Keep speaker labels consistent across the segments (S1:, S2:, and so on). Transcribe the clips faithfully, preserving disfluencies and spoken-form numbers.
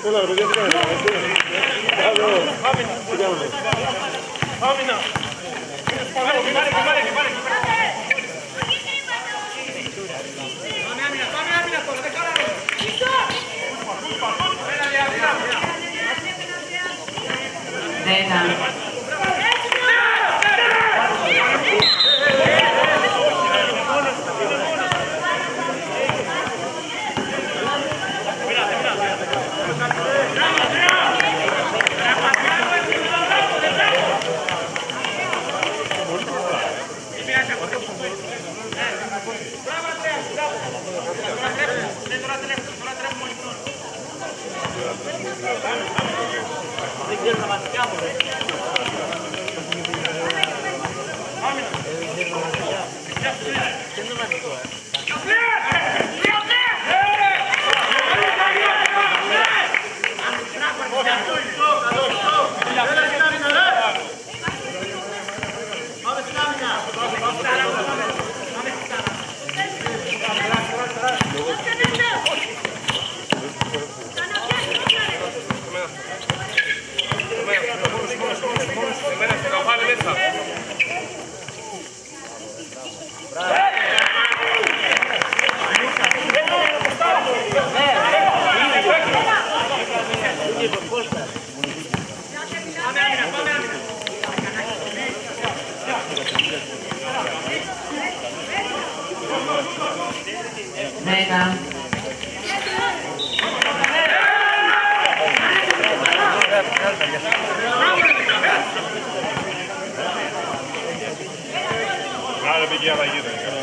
S1: Έλα ρε παιδιά, τι κάνετε. Καλό. Τι κάνετε. Άμυνα. Πάμε άμυνα, πάμε άμυνα τώρα, δεν χαλάρω.
S2: Δέκα.
S3: Δεν ξέρω να μας κάνουν. Δεν είναι βασικό, ε.
S2: Δέκα.
S1: Άρα πήγε η αλλαγή δεν είναι.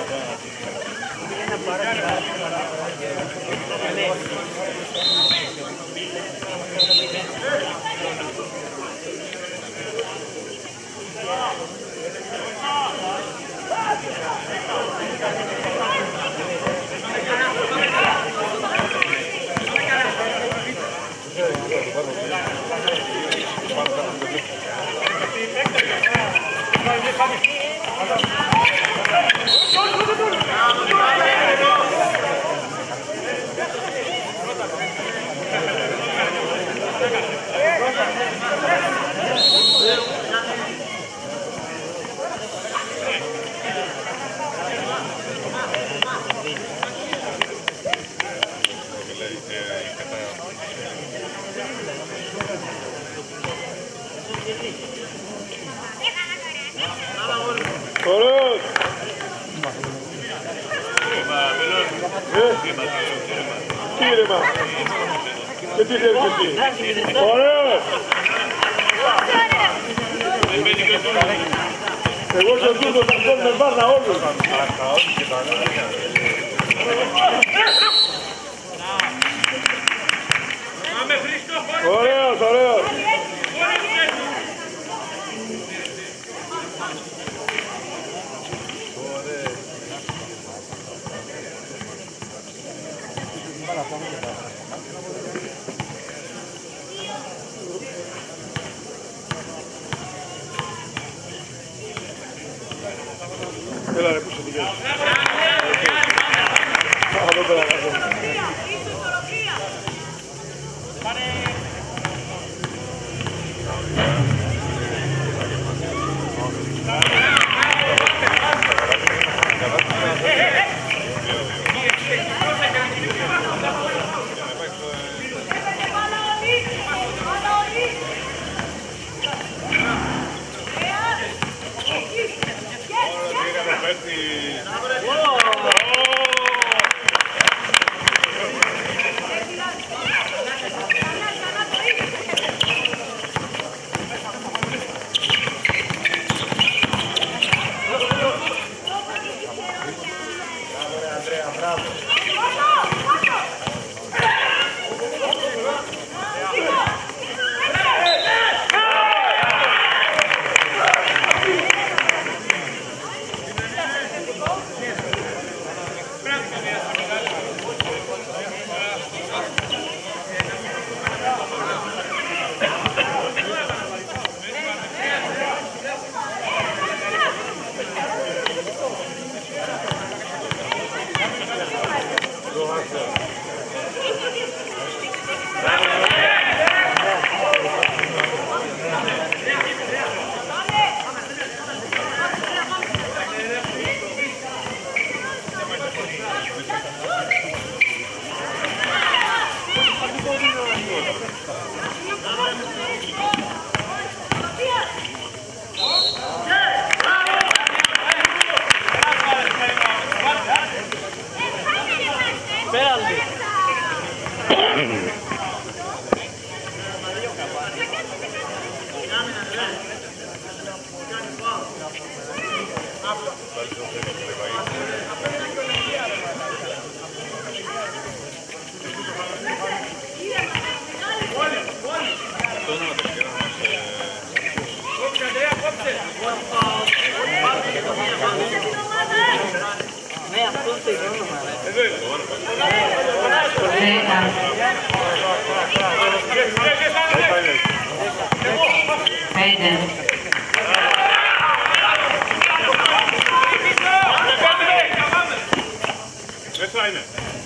S1: Ωραίος! Τι ήρεμα! Και τι θέλεις εσύ! Ωραίος! Εγώ και ο Τούρκος θα βγάλουμε βάρνα όλους! Ωραίος, ωραίος! Έλα ρε, πού σε πηγαίνεις. Αυτό πέρα να δω.
S3: Ναι, αυτό το όνομα.
S2: Πέντε.
S1: Μέσα είναι.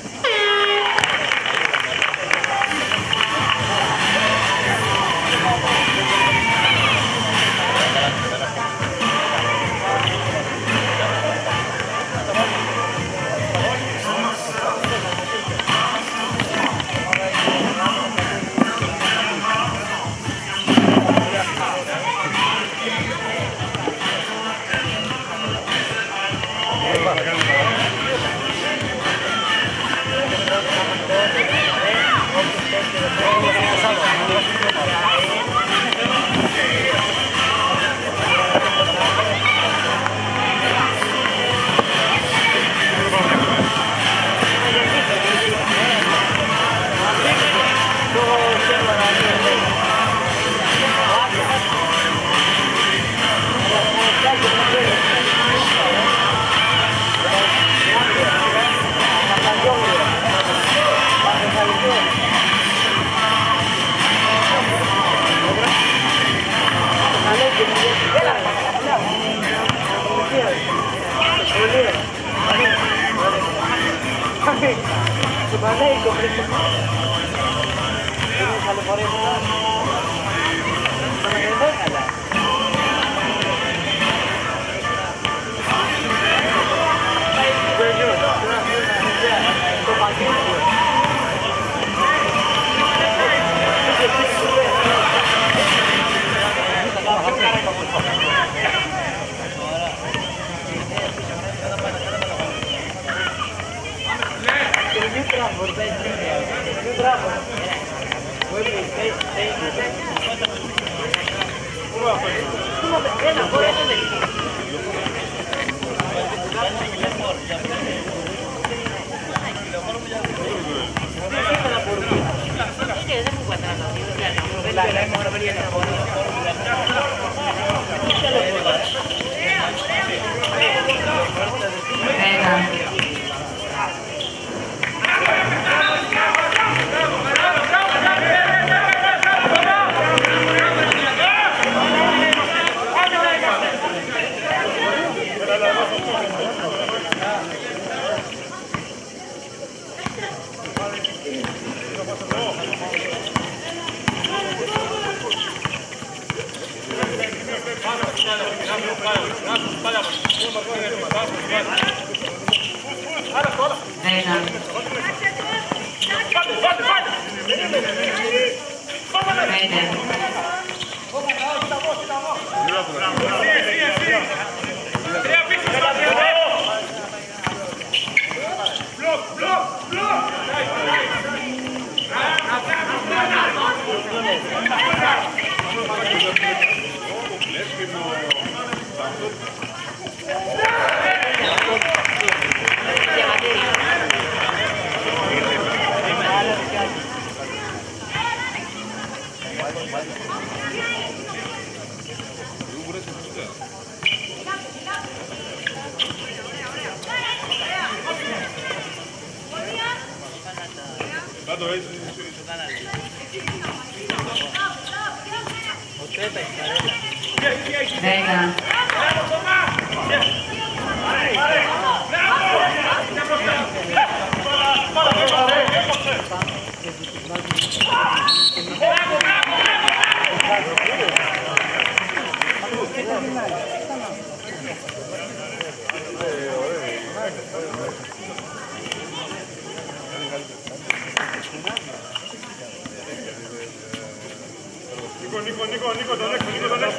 S1: Νίκο, Νίκο, Νίκο, τον έξω, Νίκο, τον έξω.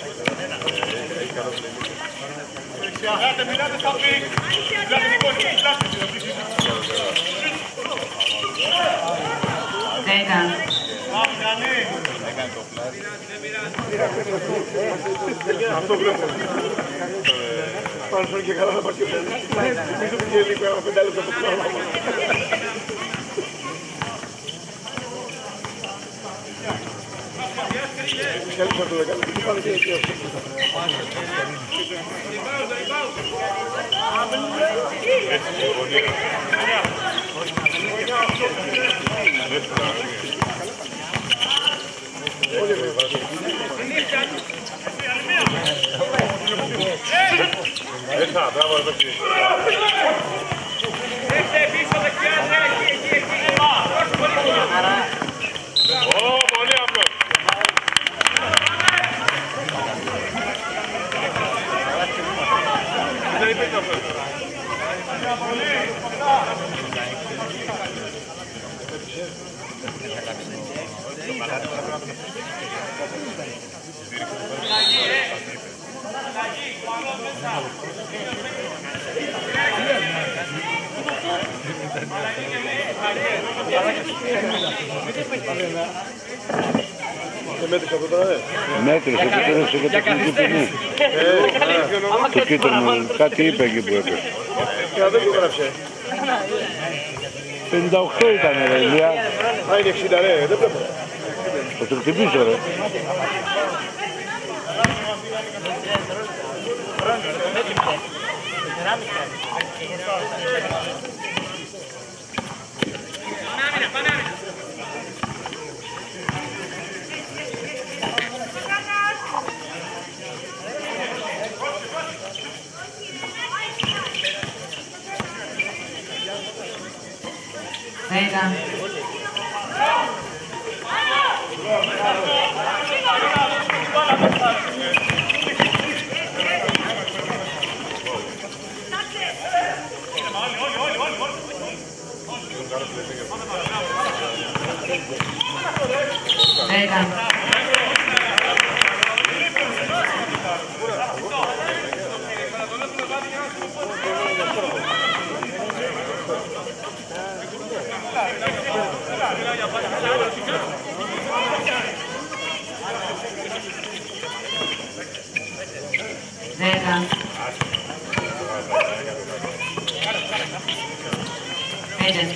S1: Μιλάτε, μιλάτε στα πι. Μιλάτε, Νίκο, μιλάτε.
S2: Δέκα.
S1: Αυτό βλέπω. Πάνω στον και καλά να πάρει και ο Φέλης. Νομίζω που και λίγο ένα πεντάλεπτο από το πράγμα. Καλή φορά το δεκάλεπτο. Τι πάνε και εκεί αυτό.
S4: Έτσι, μπράβο, εδώ εκεί.
S3: Έχετε πίσω δεξιά, εκεί, εκεί, εκεί.
S4: Ω, πολύ απλός. Δεν υπήρχε αυτός.
S1: Και μέτρησε αυτό τώρα, ε.
S5: Μέτρησε και πέρασε και τεχνική ποινή. Το κίτρινο, κάτι είπε εκεί που έπαιξε.
S1: Και να δεν το γράψε.
S5: πενήντα οκτώ ήταν ρε Ηλία.
S1: Α, είναι εξήντα ρε, δεν βλέπω.
S5: Θα το χτυπήσω ρε.
S2: Venga. Venga. Venga. Hayden.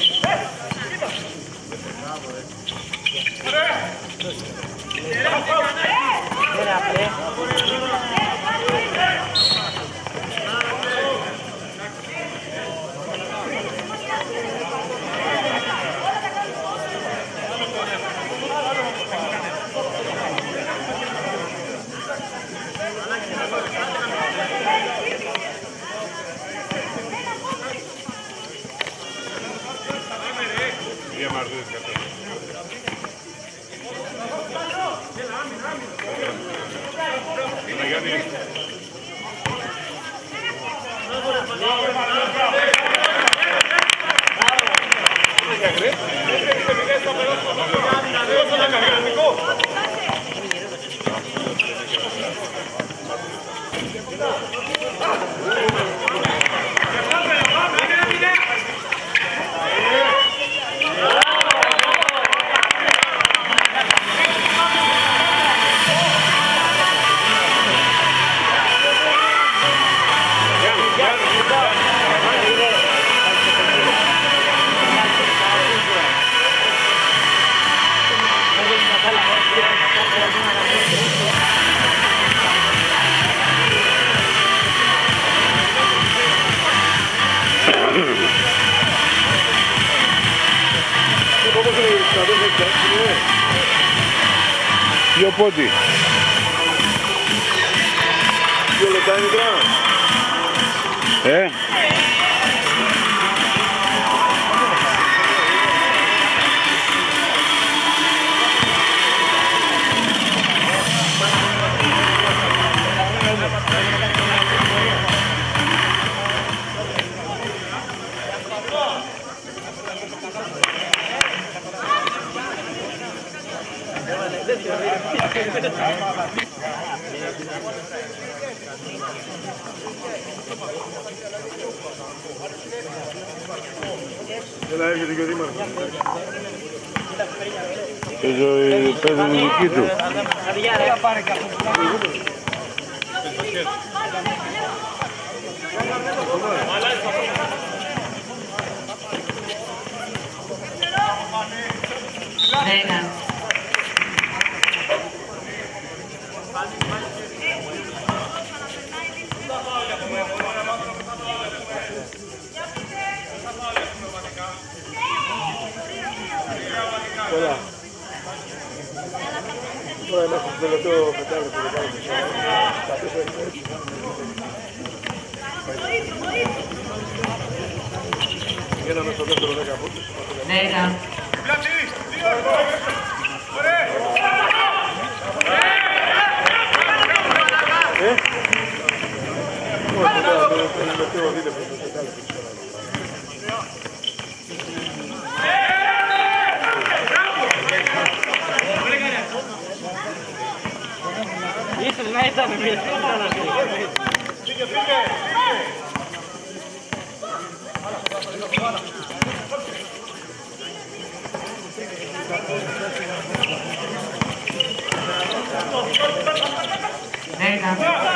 S5: Δύο πόντι.
S1: Δύο λεπτά είναι μικρά.
S5: Ε.
S1: Έλα, έρχεται και ο Δήμαρχος.
S5: Παίζουν δική του.
S2: Δέκα.
S1: Πολλά. Τώρα είμαστε στο τελευταίο πεντάλεπτο που κάνουμε. Τα τέσσερα έτσι. Γίναμε στο δεύτερο δέκα πόντους.
S2: Δέκα.
S1: Ε? Όχι, τώρα το τελευταίο δίλεπτο το πεντάλεπτο.
S3: Ίσως να ήταν μια
S2: Δέκα.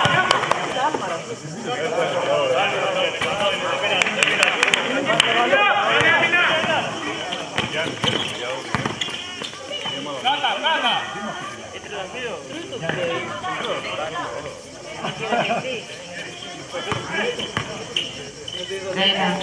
S2: Δέκα.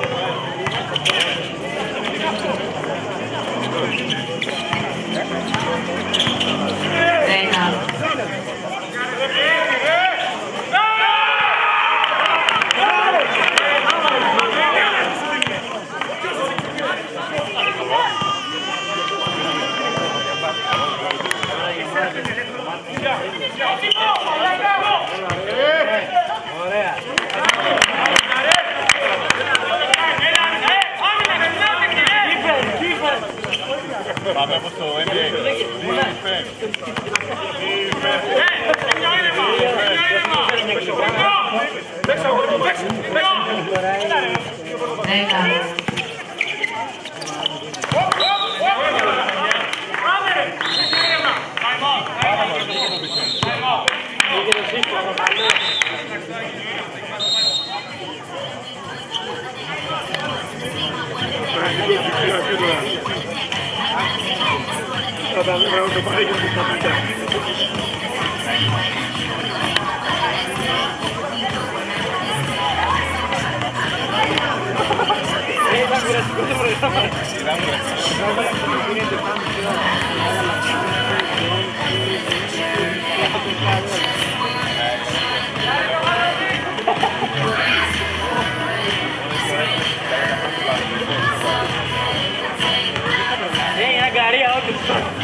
S1: Thank you.
S3: Ωραία.
S4: Πάμε από το N B A.
S1: Θα τα βρω το παρέγιο του Σαπίτα.
S3: Hey, I got it out.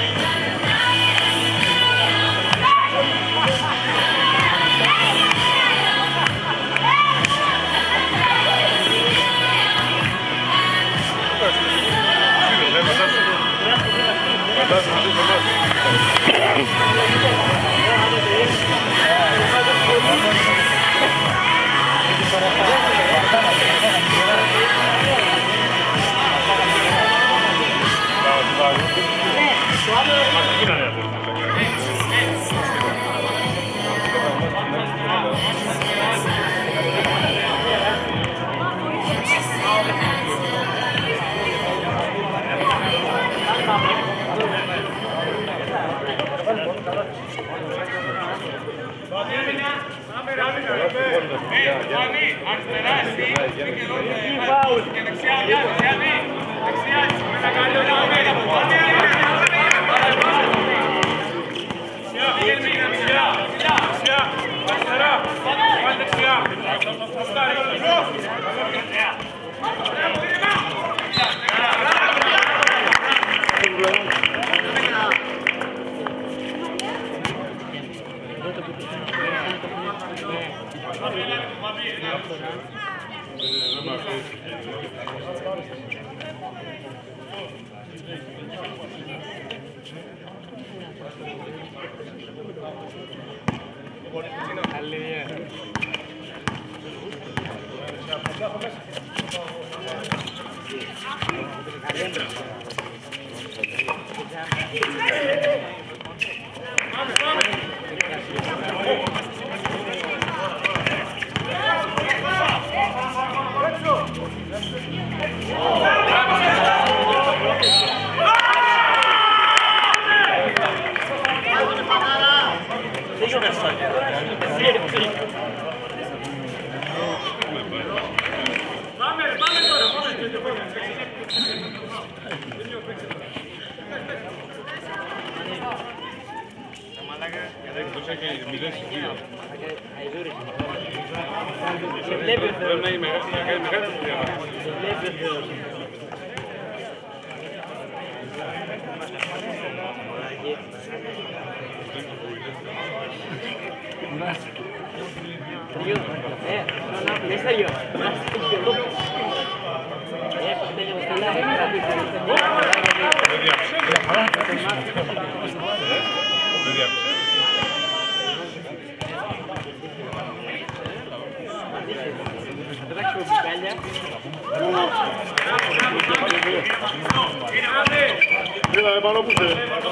S1: Έλα, ρε πάνω που είσαι.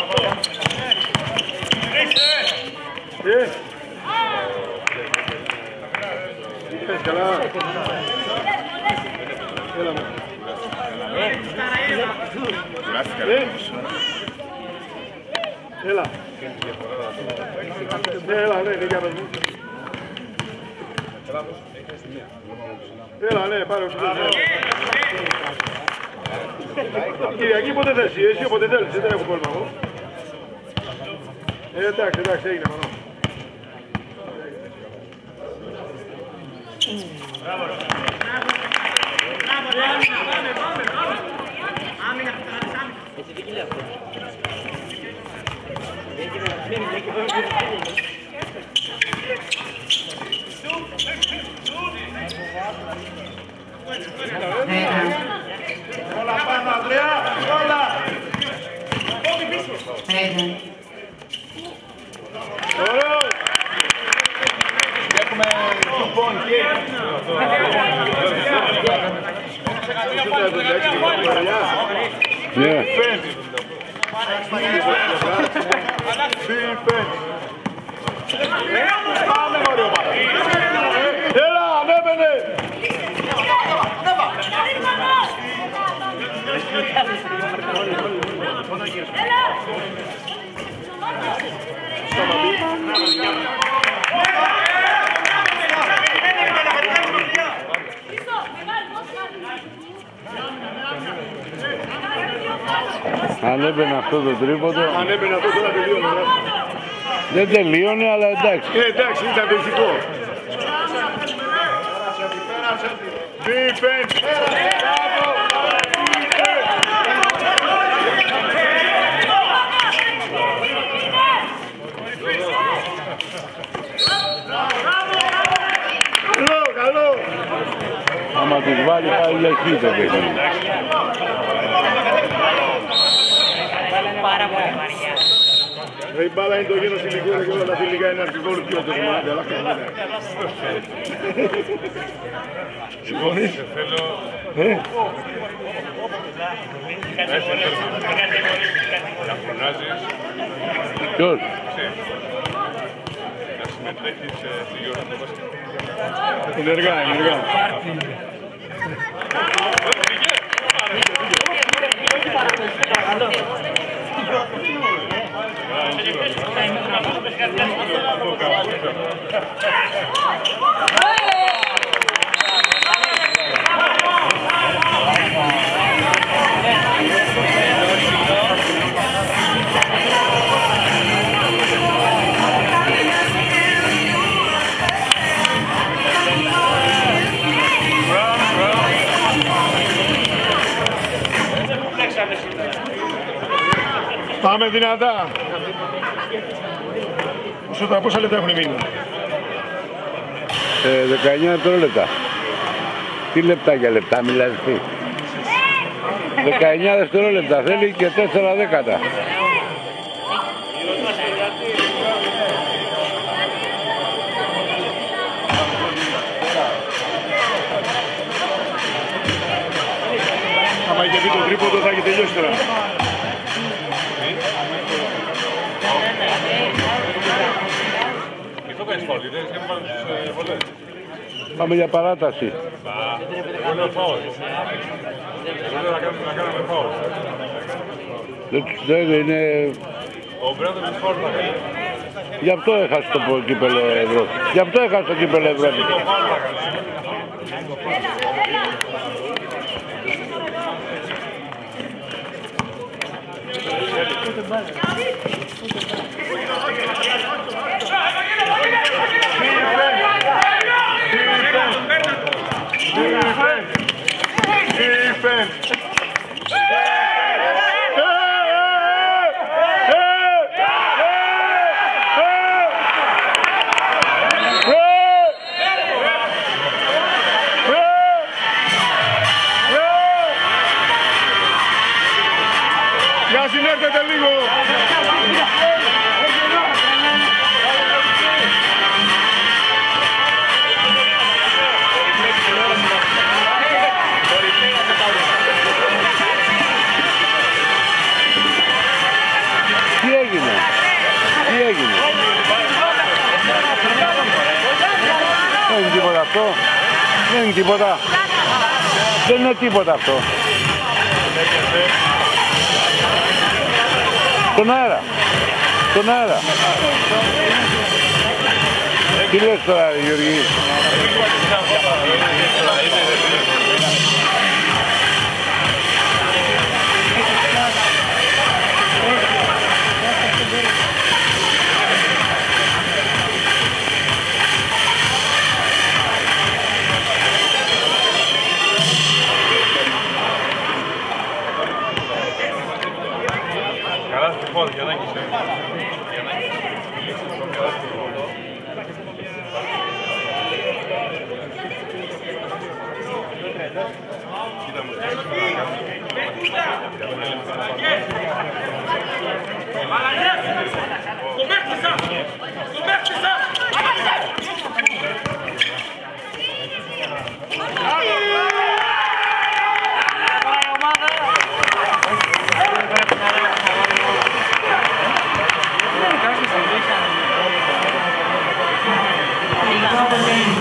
S1: Ε. Είπες καλά. Έλα με. Ε. Έλα. Ναι, έλα, ναι, ναι, για να δούμε. Έλα, ναι, πάρε όσο θες. Κυριακή πότε θες, εσύ όποτε θέλεις, δεν έχω πρόβλημα εγώ. Ε, εντάξει, εντάξει, έγινε μανώ. Μπράβο, πάμε, πάμε, πάμε. Άμυνα, άμυνα. Έτσι τι λέει αυτό.
S2: δέκα.
S4: Έχουμε two point eight.
S5: Ναι.
S1: Έλα, ανέβαινε!
S5: Ανέβαινε αυτό το τρίποντο.
S1: Ανέβαινε αυτό τώρα τελείωνε.
S5: Δεν τελείωνε, αλλά εντάξει.
S1: Ε, εντάξει, ήταν το ηθικό. Defense! Καλό, καλό!
S5: Άμα τους βάλει πάει για εκεί το παιχνίδι.
S3: Πάρα πολύ βαριά.
S1: Η μπάλα είναι το γένος υλικού και όλα τα φιλικά είναι αρχηγόλου πιο τεσμονάτε, αλλά καλά. Συμφωνείς? Ε?
S5: Ποιος?
S4: Να συμμετέχεις στη γιορτή του μπάσκετ.
S1: Ενεργά, ενεργά. Πάμε δυνατά. Όσο τα πόσα λεπτά έχουν μείνει?
S5: Ε, δεκαεννιά δευτερόλεπτα. Τι λεπτά για λεπτά μιλάς τι? δεκαεννιά δευτερόλεπτα θέλει και τέσσερα δέκατα.
S1: Άμα είχε δει το τρίποντο θα έχει τελειώσει τώρα.
S5: Πάμε για παράταση. Δεν είναι... Γι' αυτό έχασε το κύπελλο Ευρώπη. Γι' αυτό έχασε το κύπελλο Ευρώπη.
S1: Για συνέρχεται λίγο.
S5: Τι έγινε? Τι έγινε? Δεν είναι τίποτα αυτό. Δεν είναι τίποτα. Δεν είναι τίποτα αυτό. Στον αέρα. Στον αέρα. Τι λες τώρα, Γιώργη?
S4: Καλά στο πόδι, για να έχεις. Κοίτα μου.
S2: Αποστολή.